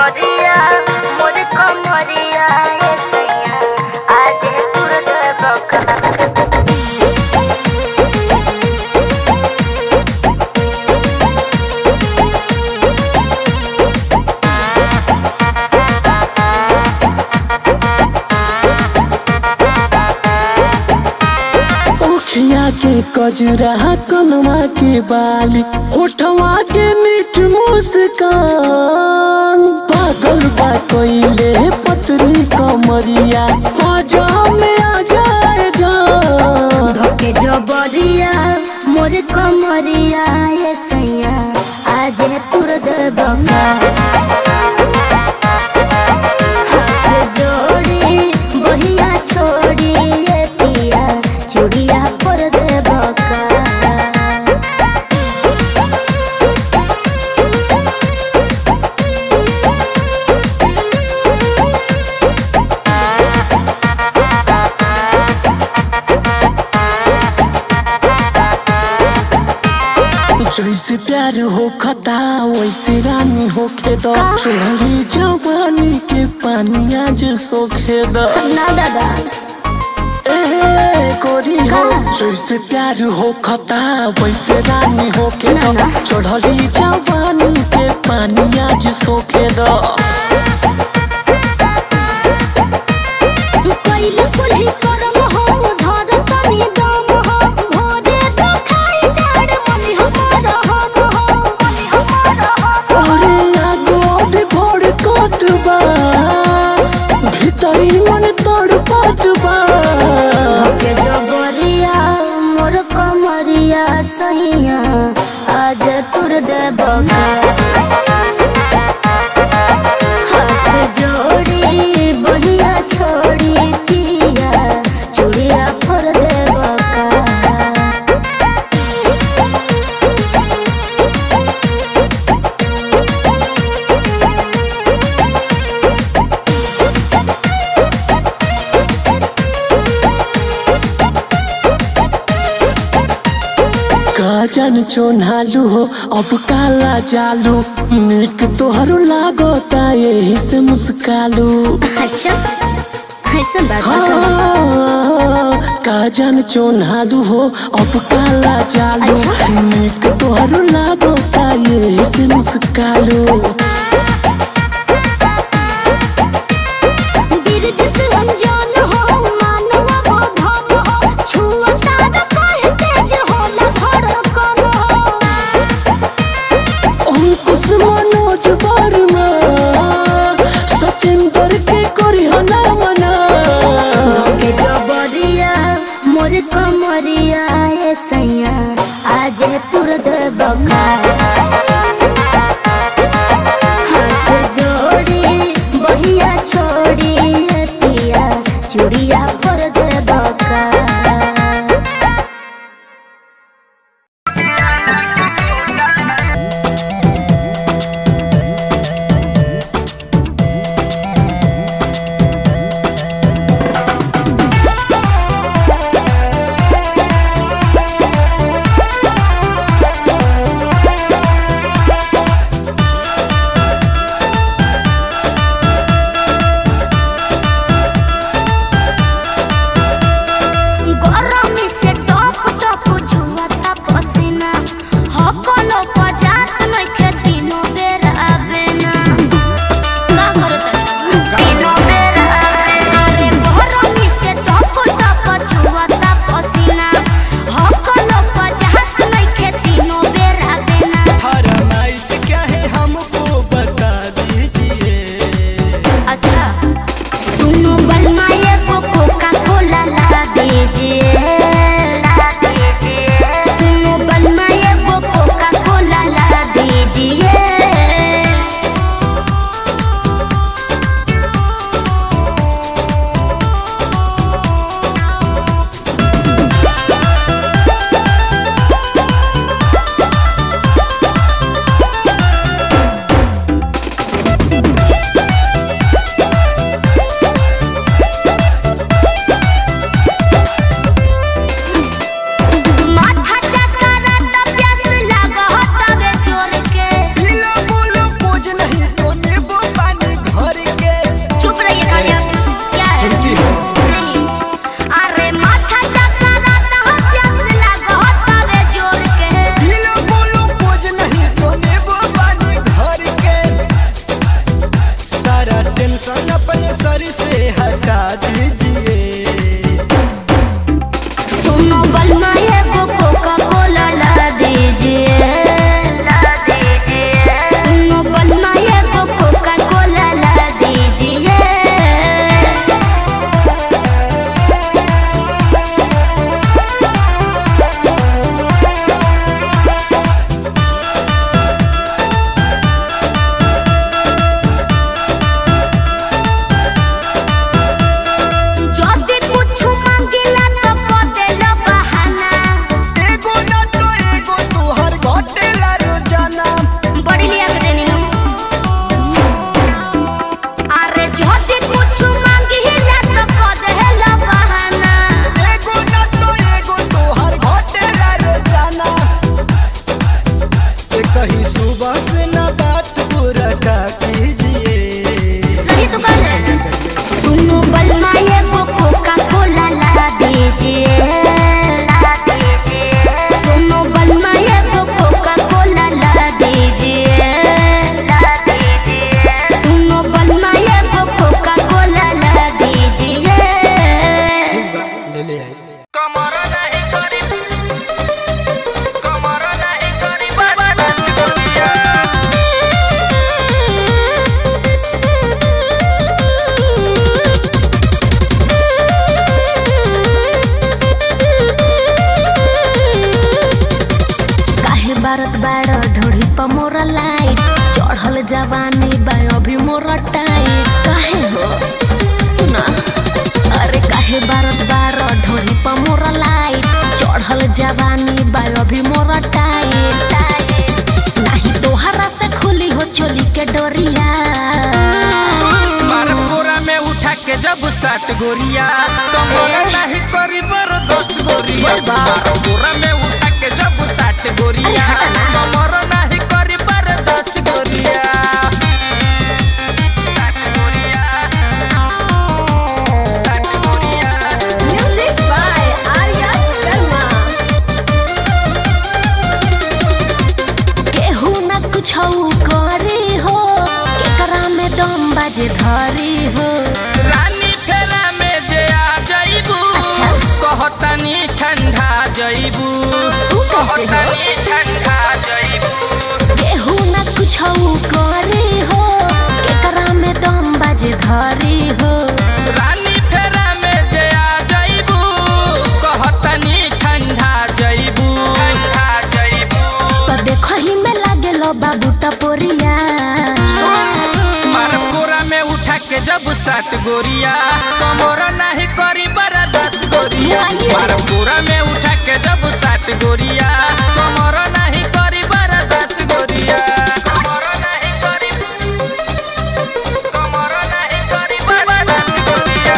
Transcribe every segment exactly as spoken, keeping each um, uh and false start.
जबरिया मोर कमरिया ये सैया आज तुर देबका। के कजरा कनवा के बाली होठवा के मीठ मुस्कान पागल बा कोइले पतरी कमरिया आजा में आ जाए जान धोके जबरिया मोर कमरिया ये सैया आज तुर देबका। हाथ जोड़ी बहिया छोड़ी ये पिया चूड़िया पर देबका। जैसे प्यार हो खता वैसे रानी हो खेदा चोरी जवानी के पानी आज सोखे दा ना दादा कोरी हो जैसे प्यार हो खता वैसे रानी हो के दा चढ़ली जवानी के पानी आज सोखे दा। पहले कुल्ही करम हो धर तनी दम हो भोरे तो खाई डाड़ मनी हमार हम हो मनी हमार हम। अरे आगो भी भोर कतबा भीतरी मन तड़पत बा धोके जबरिया मोर कमरिया सैया आज तुर देबका। हाथ जोड़ी बहिया छोड़ी पिया चूड़िया पर देबका। काजन चोन्हालू हो अब काला जालू निक तोहरो लागोता यही से मुस्कालू। अच्छा ऐसा बात हाँ, काजन चोन्हालू हो अब काला जालू निक तोहरो लागोता यही से मुस्कालू। मोर कमरिया ये सैया आज तुर देबका। हाथ जोड़ी बहिया छोड़ी ये पिया चूड़िया पर देबका। सर से हटा दीजिए। सुनो बलमा एगो कोका कोला ला दीजिए। सुनो बलमा एगो कोका कोला ला दीजिए। जदी कुछ मांगिला तो को देलो बहाना। एगो ना तो एगो तोहर घटेला रोजाना। बड़ी लिया के देनी नु। अरे जदी कुछ मांगिला तो को देलो बहाना। एगो ना तो एगो तोहर घटेला रोजाना। ए कहीं सुबह से ना बात पूरा कीजिए। सही तो कर रहे हैं। सुनो बलमा एगो कोका कोला ला दीजिए। सुनो बलमा एगो कोका कोला ला दीजिए। सुनो बलमा एगो कोका कोला ला दीजिए। ले ले आई। कमर नहीं करी कमर नहीं करी बर्बाद दुनिया। काहे बारत बाड़ ढोड़ी पर मोरा लाइट चढ़ल जवानी बा अभी मोरा टाइट काहे हो सुना। अरे काहे बारत बाड़ ढोड़ी पर मोरा लाइट चढ़ल जवानी बा अभी मोरा टाइट टाइट नहीं तोहरा से खुली हो चोली के डोरिया। मार पूरा में उठा के जब सात गोरिया कमर नहीं करी बर दस गोरिया। मार पूरा में उठा के जब सात गोरिया कमर नहीं करी बर दस गोरिया। सात गोरिया सात गोरिया। Music by Arya Sharma. केहू ना कुछ करे हो केकरा में दम बाजे धरी हो। रानी फेरा में जे आ जाइबू अच्छा। कहतनी ठंडा जाइबू ऊ कैसे हो? कहतनी ठंडा जाइबू। केहू ना कुछ करे हो केकरा में दम बाजे धरी हो। रानी फेरा में जे आ जाइबू कहतनी ठंडा जाइबू ठंडा जाइबू। तो देखो ही में लागे लो बाबू टपोरिया। मार पूरा में उठा के जब सात गोरिया कमर नहीं करी बरा दस गोरिया। मार पूरा में उठा के जब सात गोरिया कमर नहीं करी बरा दस गोरिया। कमर नहीं करी कमर नहीं करी बरा दस गोरिया।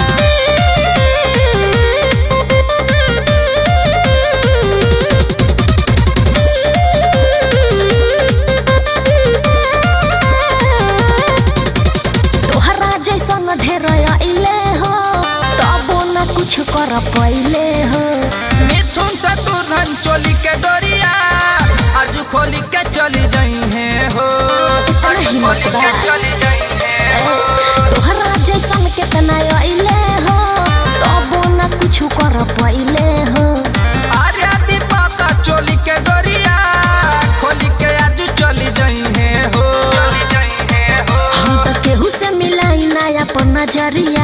तोहरा जैसन ढेर अइले हो तबो ना कुछ कर पइले हो। मिथुन से तू धन चोली के डोरिया आज खोली के चली जाई है हो। आज खोली के चली जाई है हो। तोहरा जैसन केतना अइले हो तबो ना कुछ कर पइले हो। आर्या दीपक चोली के डोरिया खोली के आज चली जाई है हो। चली जाई है हो। हम तो केहू से मिलाई ना अपन नजरिया।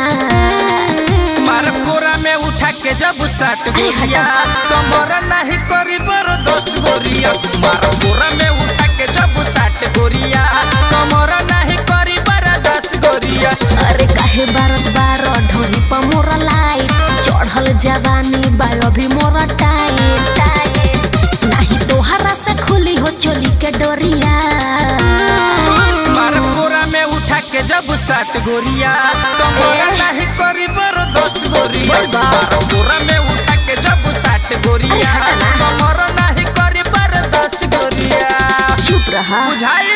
मार पूरा में उठा के जब सात गोरिया कमर नहीं करी बर दस गोरिया। मार पूरा में उठा के जब सात गोरिया कमर नहीं करी बर दस गोरिया। अरे काहे बारत बार ढोरी पर मोरा लाइट चढ़ल जवानी बा अभी मोरा टाइट टाइट नहीं तोहरा से खुली हो चोली के डोरिया। मार पूरा में उठा के जब सात गोरिया कमर नहीं करी बर दस गोरिया। मार पूरा में उठा के जब सात गोरिया कमर नहीं करी बर दस गोरिया। चुप रहा। बुझाइल।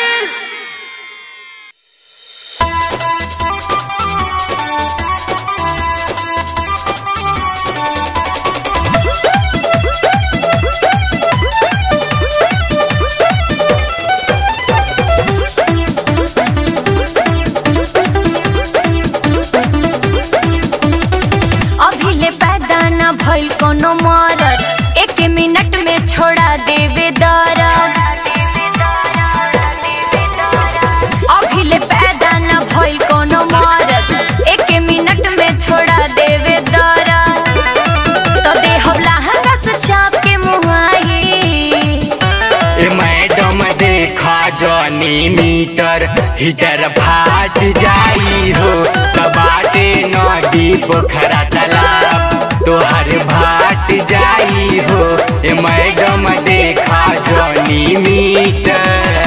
जनी मीटर हीटर फाट जाई हो तबाटे नदी पोखरा तालाब तोहर भाट जाई हो ए मैडम देखा जनी मीटर।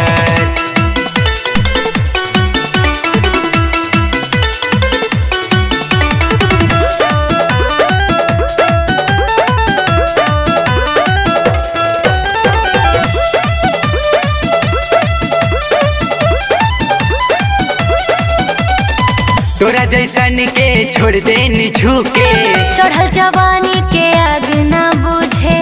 तोरा जैसन के छोड़ दे झुके चढ़ल जवानी के आग न बुझे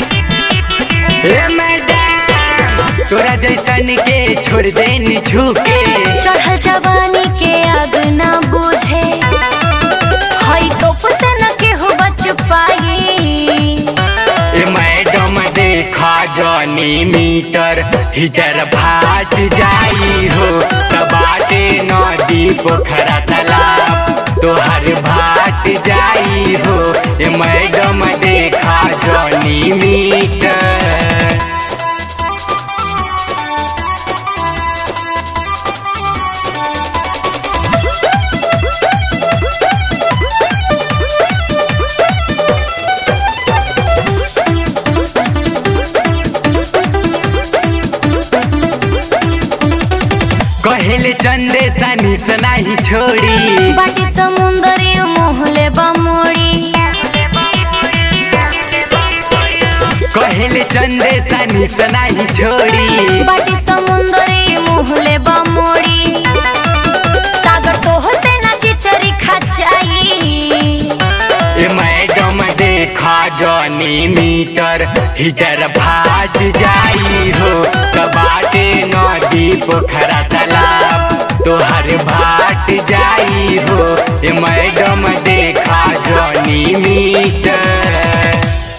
तोरा जैसन के छोड़ दे झुके चढ़ल जवानी के आग न बुझे हई तोप से न केहू बच पाई ए मैडम देखा जनी मीटर हीटर फाट जाई हो तबाटे नदी पोखरा तालाब तोहर भाट जाई हो ए मैडम देखा जनी मीटर। कहेले चंदे सनी सनाही छोड़ी बाटी समुंदरी मोहले बमोड़ी कहेले चंदे सनी सनाही छोड़ी बाटी समुंदरी मोहले बमोड़ी सागर तोह से न चिचरी खचाई ए मैडम देखा जनी मीटर हीटर फाट जाई हो तबाटे नदी पोखरा तालाब तोहर भाट जाई हो ए मैडम देखा जनी मीटर।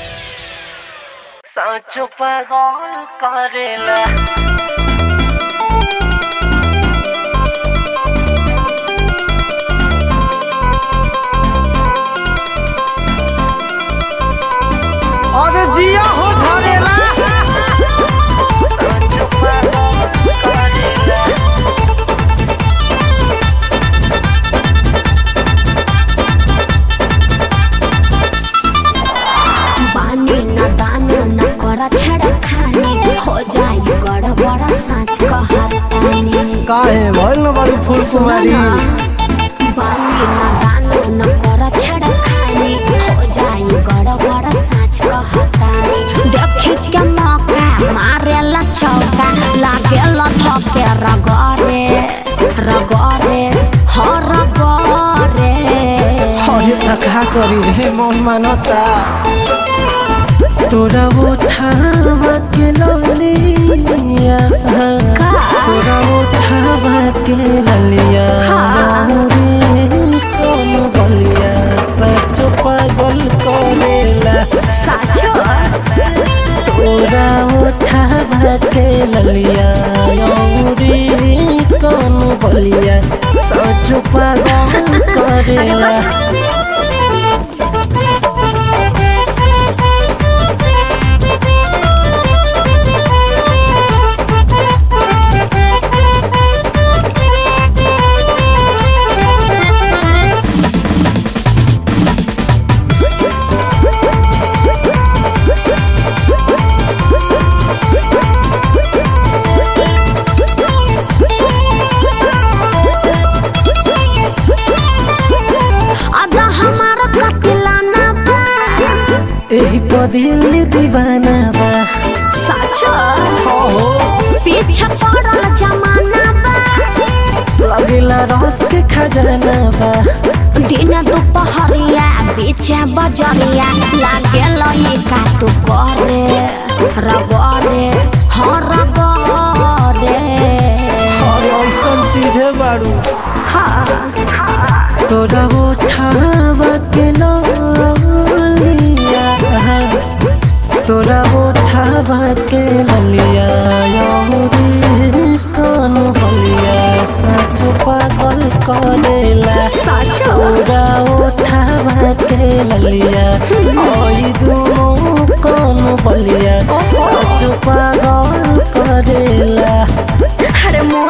साचो पागल करेला अरे जिया हो झरेला बानी न दान न करा छड़ा खानी हो जाई गड़बड़ साँच कहतानी काहे भइल न बड़ी फूल कुमारी बानी न दान न करा छड़ा खानी हो जाई गड़बड़ साँच कहतानी देखी के मौका मारेला चौका लागेला धके रगरे रगरे हो रगरे हरे तका करी रे मन मानता तोरा उठावा के ललिया तोरा उठावा के ललिया रे कौन बलिया सचो पागल करेला साचो तोरा उठावा के ललिया रे कौन बलिया सचो पागल करेला। एही पदिल दीवाना बा साचो पीछे पड़ल जमाना बा लगेला रस के खजाना बा दिन दोपहरिया बीच बजरिया लागेला ये का तू करे रगरे हो रगरे और ऐसन चीज है बारू हाँ तोरा उठावा के ललिया तोरा उठावा के ललिया रे कौन बलिया सच पागल करेला तोरा उठावा के ललिया ओई दोनों कौन बलिया सच पागल करेला। अरे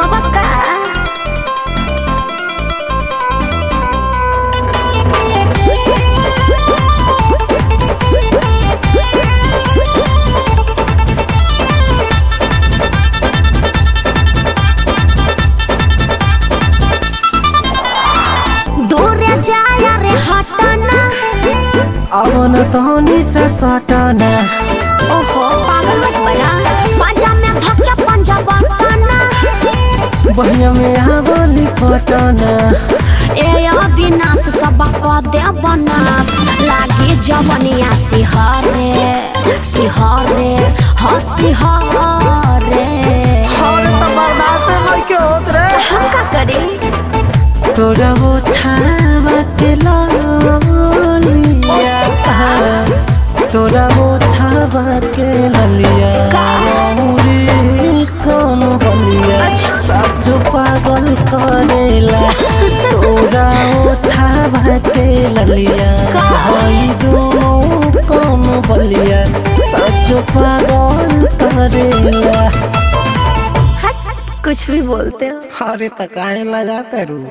आवन तहनी से सटना ओहो पागल मत बना बाजा में धक्के पंजा बना बहिया में आवली पटना ए अविनाश सबक दे बनास लागे जवनिया सिहरे सिहरे ह सिहरे हर त बर्दाश्त नहीं के होत रे हम का करी तोरा उठावा के ललिया तोरा उठावा के ललिया कौन बलिया सब जो पागल करेला तोरा उठावा के ललिया भाई दोनों कौन बलिया सब जो पागल करेला कुछ भी बोलते हो अरे तकाए लगाते रू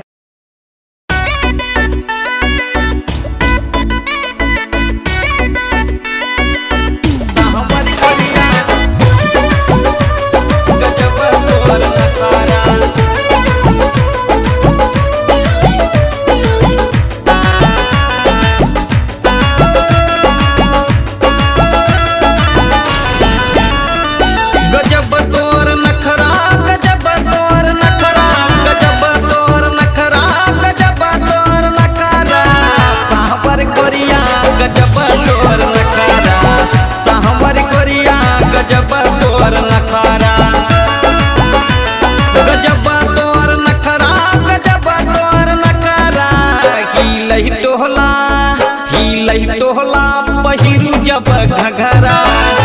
टोहला पहिरू जब घघरा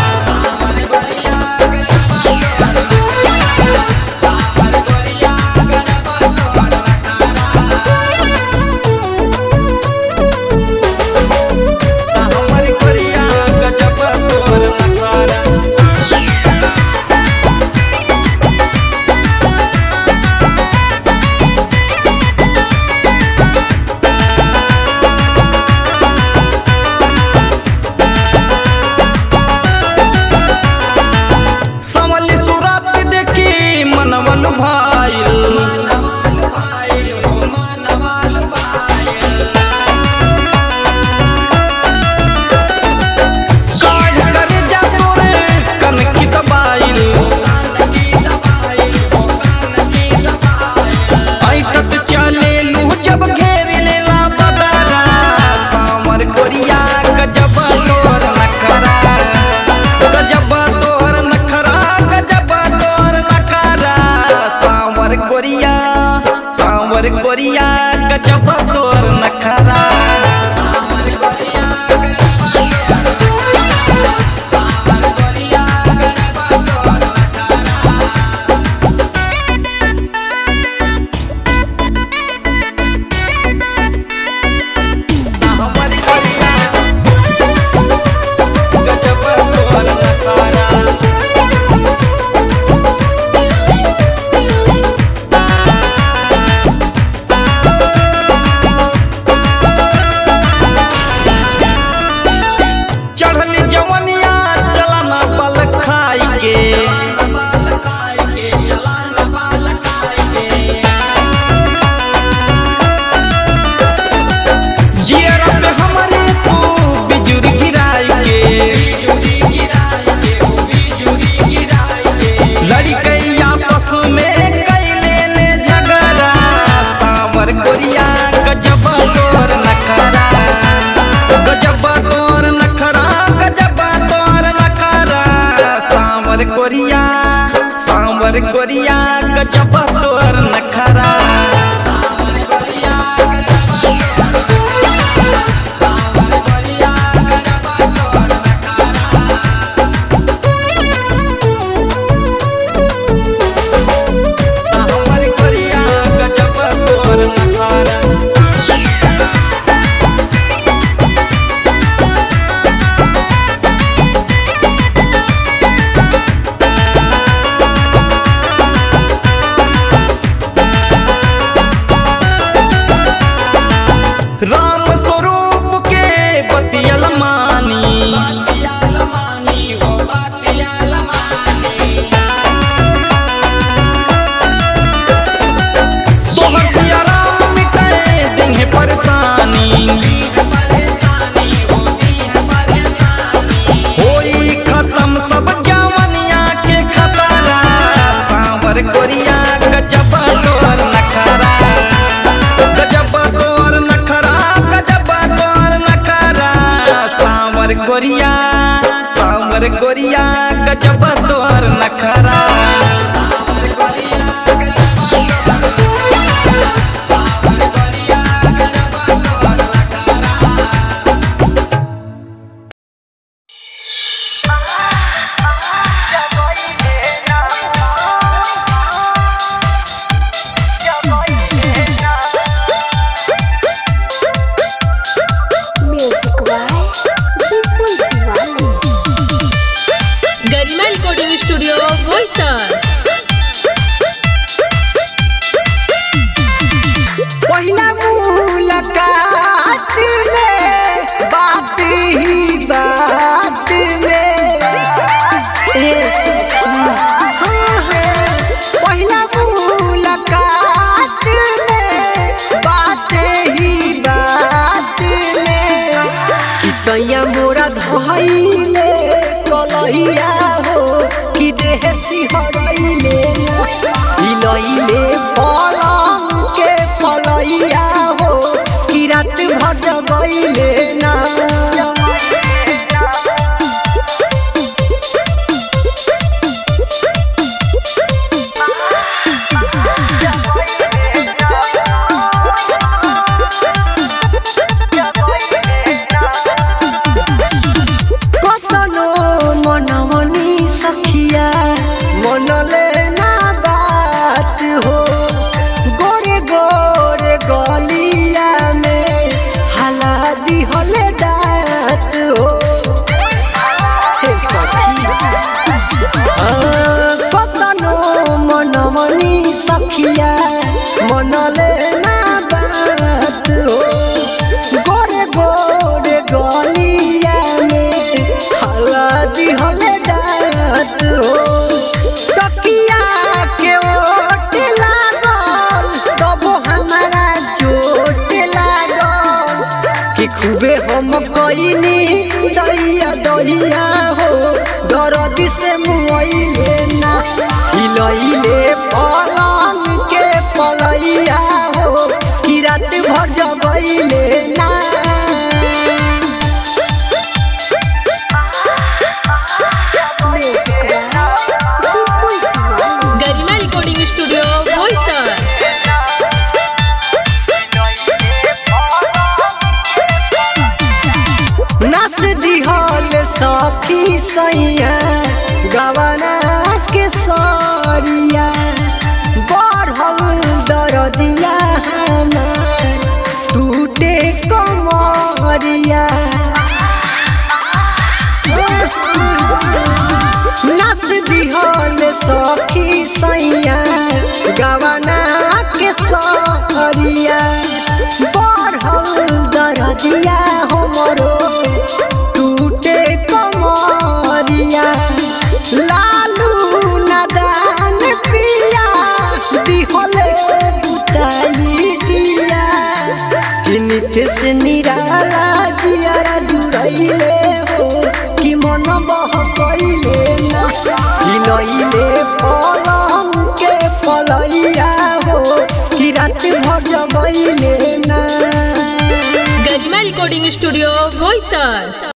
गोरिया गजब तोर नखरा खूबे हम कईनी दैया दहिया हो दर्द से मुआइले ना हिलइले पलंग के पलैया हो कि रात भर जगइले ना गरिमा रिकॉर्डिंग स्टूडियो बोईसर। नस दिहल सखी सैया गवना के सरिया बढ़ल दरदिया हमार टूटे कमरिया नस दिहल सखी सैया गवना के सरिया बढ़ल दरदिया हमरो टूटे कमरिया लालू नदान पिया दिहले बुताई दिया कि नित्य से निराला जियारा जुड़ैले हो कि मन बहकैले ना हिलैले पलंग के पलैया हो कि रात भर जगैले ना। Garima recording studio Boisar.